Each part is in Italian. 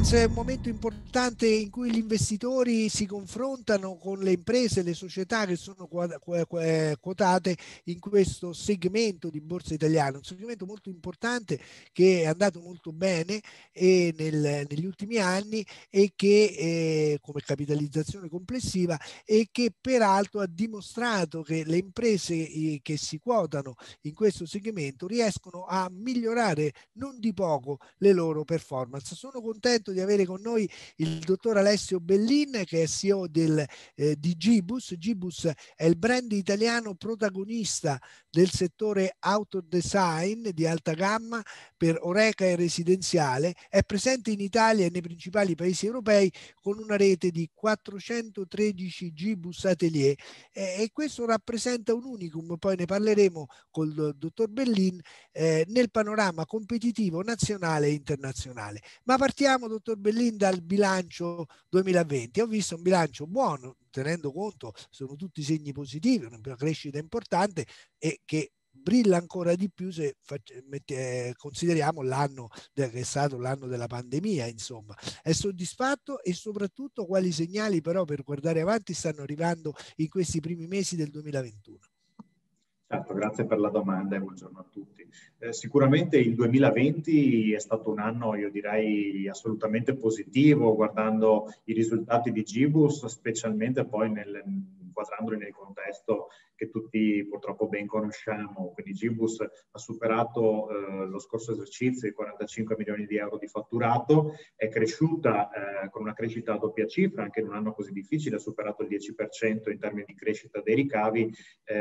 conference è un momento importante in cui gli investitori si confrontano con le imprese, le società che sono quotate in questo segmento di borsa italiana, un segmento molto importante che è andato molto bene negli ultimi anni e che come capitalizzazione complessiva, e che peraltro ha dimostrato che le imprese che si quotano in questo segmento riescono a migliorare non di poco le loro performance. Sono contento di avere con noi il dottor Alessio Bellin, che è CEO di Gibus. Gibus è il brand italiano protagonista del settore auto design di alta gamma per Oreca e residenziale. È presente in Italia e nei principali paesi europei con una rete di 413 Gibus Atelier, e questo rappresenta un unicum. Poi ne parleremo col dottor Bellin nel panorama competitivo nazionale e internazionale. Ma partiamo, dottor Bellin, dal bilancio 2020. Ho visto un bilancio buono, tenendo conto, sono tutti segni positivi, una crescita importante e che brilla ancora di più se consideriamo l'anno che è stato l'anno della pandemia. Insomma, è soddisfatto, e soprattutto quali segnali però per guardare avanti stanno arrivando in questi primi mesi del 2021? Certo, grazie per la domanda e buongiorno a tutti. Sicuramente il 2020 è stato un anno, io direi, assolutamente positivo, guardando i risultati di Gibus, specialmente poi inquadrandoli nel contesto che tutti purtroppo ben conosciamo. Quindi Gibus ha superato lo scorso esercizio i 45 milioni di euro di fatturato, è cresciuta con una crescita a doppia cifra, anche in un anno così difficile, ha superato il 10% in termini di crescita dei ricavi,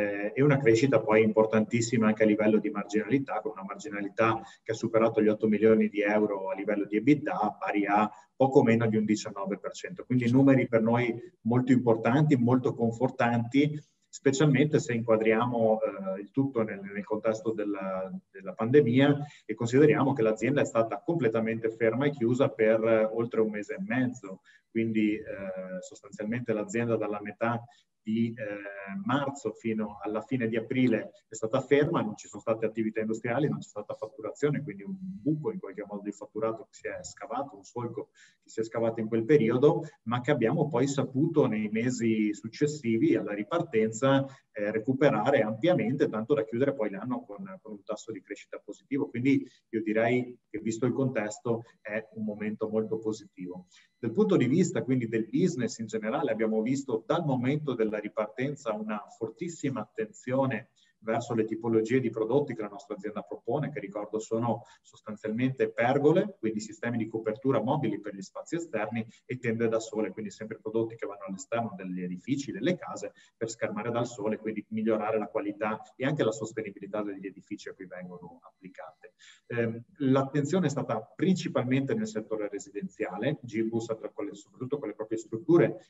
e una crescita poi importantissima anche a livello di marginalità, con una marginalità che ha superato gli 8 milioni di euro a livello di EBITDA, pari a poco meno di un 19%. Quindi numeri per noi molto importanti, molto confortanti, specialmente se inquadriamo il tutto nel contesto della pandemia e consideriamo che l'azienda è stata completamente ferma e chiusa per oltre un mese e mezzo. Quindi sostanzialmente l'azienda dalla metà di marzo fino alla fine di aprile è stata ferma, non ci sono state attività industriali, non c'è stata fatturazione, quindi un buco in qualche modo di fatturato che si è scavato, un solco che si è scavato in quel periodo, ma che abbiamo poi saputo nei mesi successivi alla ripartenza recuperare ampiamente, tanto da chiudere poi l'anno con un tasso di crescita positivo. Quindi io direi che, visto il contesto, è un momento molto positivo. Dal punto di vista quindi del business in generale, abbiamo visto dal momento della ripartenza una fortissima attenzione verso le tipologie di prodotti che la nostra azienda propone, che ricordo sono sostanzialmente pergole, quindi sistemi di copertura mobili per gli spazi esterni, e tende da sole, quindi sempre prodotti che vanno all'esterno degli edifici, delle case, per schermare dal sole, quindi migliorare la qualità e anche la sostenibilità degli edifici a cui vengono applicate. L'attenzione è stata principalmente nel settore residenziale. Gibus, soprattutto con le proprie strutture,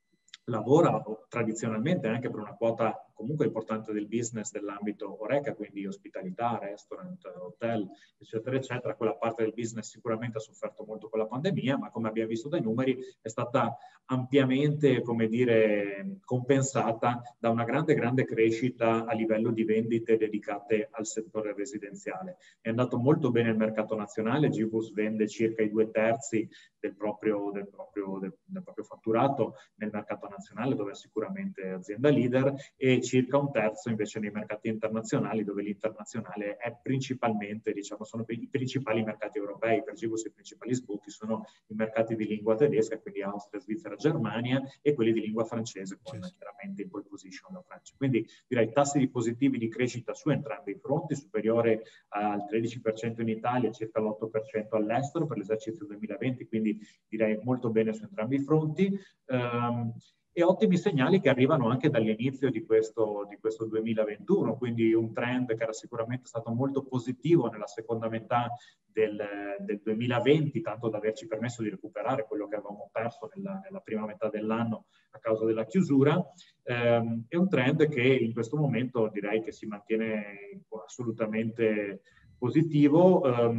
lavora tradizionalmente anche per una quota comunque importante del business dell'ambito Oreca, quindi ospitalità, restaurant, hotel, eccetera, eccetera. Quella parte del business sicuramente ha sofferto molto con la pandemia, ma come abbiamo visto dai numeri è stata ampiamente, come dire, compensata da una grande crescita a livello di vendite dedicate al settore residenziale. È andato molto bene il mercato nazionale. Gibus vende circa i 2/3 del proprio fatturato nel mercato nazionale, dove è sicuramente azienda leader, e circa 1/3 invece nei mercati internazionali, dove l'internazionale è principalmente, diciamo, sono i principali mercati europei. Per Gibus i principali sbocchi sono i mercati di lingua tedesca, quindi Austria, Svizzera, Germania, e quelli di lingua francese, con chiaramente in pole position la Francia. Quindi direi tassi positivi di crescita su entrambi i fronti, superiore al 13% in Italia e circa l'8% all'estero per l'esercizio 2020, quindi direi molto bene su entrambi i fronti. E ottimi segnali che arrivano anche dall'inizio di questo 2021, quindi un trend che era sicuramente stato molto positivo nella seconda metà del 2020, tanto da averci permesso di recuperare quello che avevamo perso nella prima metà dell'anno a causa della chiusura. È un trend che in questo momento direi che si mantiene assolutamente positivo,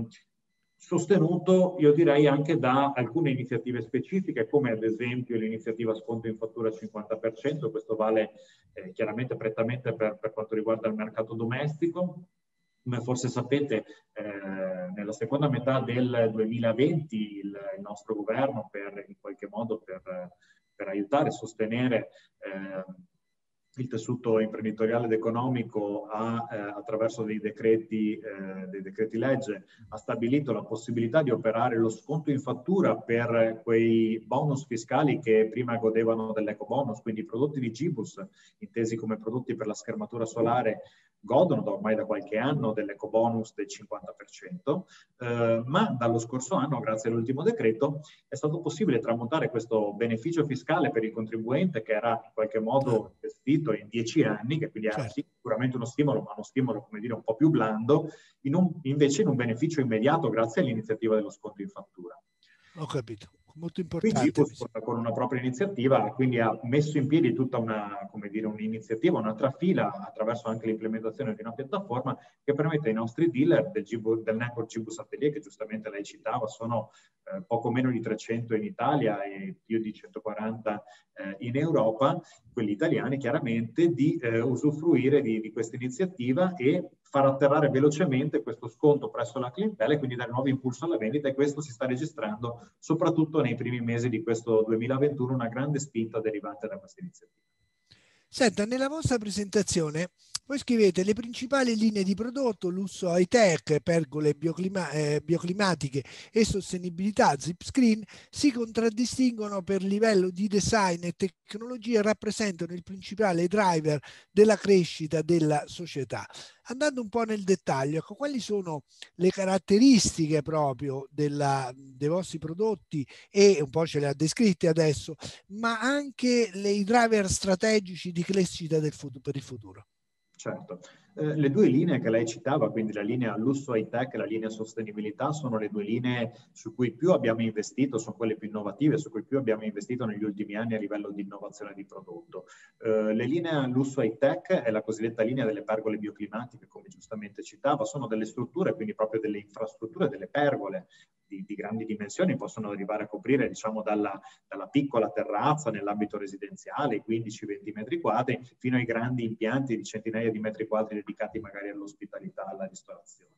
sostenuto, io direi, anche da alcune iniziative specifiche, come ad esempio l'iniziativa sconto in fattura al 50%. Questo vale chiaramente prettamente per quanto riguarda il mercato domestico, Come forse sapete, nella seconda metà del 2020 il nostro governo, in qualche modo per aiutare e sostenere il tessuto imprenditoriale ed economico attraverso dei decreti legge, ha stabilito la possibilità di operare lo sconto in fattura per quei bonus fiscali che prima godevano dell'ecobonus, quindi i prodotti di Gibus, intesi come prodotti per la schermatura solare, godono ormai da qualche anno dell'ecobonus del 50%, ma dallo scorso anno, grazie all'ultimo decreto, è stato possibile tramutare questo beneficio fiscale per il contribuente, che era in qualche modo gestito in 10 anni, che quindi era sicuramente uno stimolo, ma uno stimolo, come dire, un po' più blando, invece in un beneficio immediato grazie all'iniziativa dello sconto in fattura. Ho capito. Molto Qui importante. Gibus, con una propria iniziativa, quindi ha messo in piedi tutta un'iniziativa, un'altra fila, attraverso anche l'implementazione di una piattaforma che permette ai nostri dealer del network Gibus Atelier, che giustamente lei citava, sono poco meno di 300 in Italia e più di 140 in Europa, quelli italiani chiaramente, di usufruire di questa iniziativa e far atterrare velocemente questo sconto presso la clientela e quindi dare nuovo impulso alla vendita, e questo si sta registrando soprattutto nei primi mesi di questo 2021, una grande spinta derivante da questa iniziativa. Senta, nella vostra presentazione voi scrivete: le principali linee di prodotto, lusso high-tech, pergole bioclimatiche e sostenibilità Zipscreen, si contraddistinguono per livello di design e tecnologia e rappresentano il principale driver della crescita della società. Andando un po' nel dettaglio, ecco, quali sono le caratteristiche proprio dei vostri prodotti, e un po' ce le ha descritte adesso, ma anche i driver strategici di crescita per il futuro? Certo. Le due linee che lei citava, quindi la linea lusso high tech e la linea sostenibilità, sono le due linee su cui più abbiamo investito, sono quelle più innovative, su cui più abbiamo investito negli ultimi anni a livello di innovazione di prodotto. Le linee lusso high tech è la cosiddetta linea delle pergole bioclimatiche, come giustamente citava, sono delle strutture, quindi proprio delle infrastrutture, delle pergole di grandi dimensioni, possono arrivare a coprire, diciamo, dalla piccola terrazza nell'ambito residenziale, 15-20 metri quadri, fino ai grandi impianti di centinaia di metri quadri dedicati magari all'ospitalità, alla ristorazione.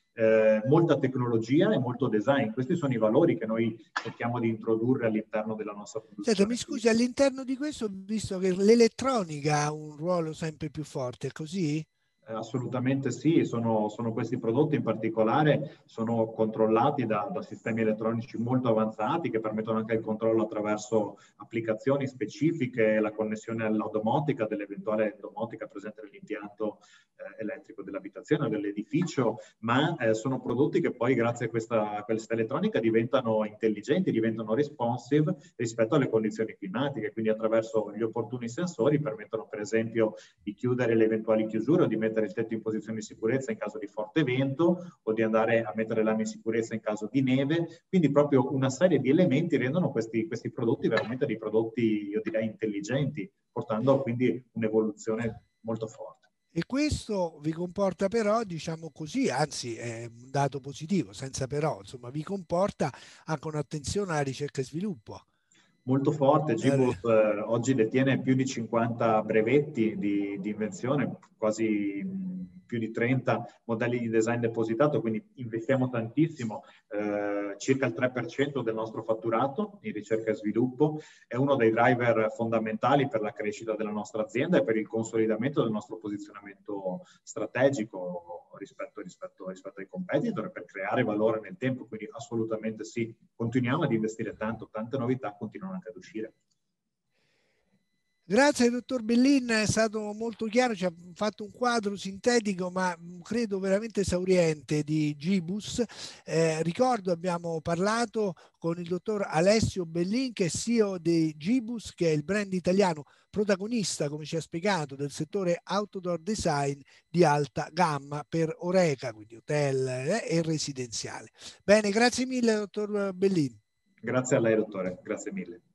Molta tecnologia e molto design, questi sono i valori che noi cerchiamo di introdurre all'interno della nostra produzione. Senta, mi scusi, all'interno di questo ho visto che l'elettronica ha un ruolo sempre più forte, è così? Assolutamente sì, sono questi prodotti in particolare sono controllati da sistemi elettronici molto avanzati che permettono anche il controllo attraverso applicazioni specifiche, la connessione alla domotica, dell'eventuale domotica presente nell'impianto elettrico dell'abitazione o dell'edificio, ma sono prodotti che poi grazie a questa elettronica diventano intelligenti, diventano responsive rispetto alle condizioni climatiche, quindi attraverso gli opportuni sensori permettono per esempio di chiudere le eventuali chiusure o di mettere il tetto in posizione di sicurezza in caso di forte vento o di andare a mettere l'anno in sicurezza in caso di neve, quindi proprio una serie di elementi rendono questi prodotti veramente dei prodotti, io direi, intelligenti, portando quindi un'evoluzione molto forte. E questo vi comporta però, diciamo così, anzi è un dato positivo, senza però, insomma, vi comporta anche un'attenzione alla ricerca e sviluppo. Molto forte, Gibus oggi detiene più di 50 brevetti di invenzione, quasi più di 30 modelli di design depositato, quindi investiamo tantissimo, circa il 3% del nostro fatturato in ricerca e sviluppo, è uno dei driver fondamentali per la crescita della nostra azienda e per il consolidamento del nostro posizionamento strategico rispetto ai competitor, per creare valore nel tempo, quindi assolutamente sì, continuiamo ad investire tanto, tante novità continuano anche ad uscire. Grazie dottor Bellin, è stato molto chiaro, ci ha fatto un quadro sintetico ma credo veramente esauriente di Gibus. Ricordo, abbiamo parlato con il dottor Alessio Bellin, che è CEO di Gibus, che è il brand italiano protagonista, come ci ha spiegato, del settore outdoor design di alta gamma per Horeca, quindi hotel e residenziale. Bene, grazie mille dottor Bellin. Grazie a lei dottore, grazie mille.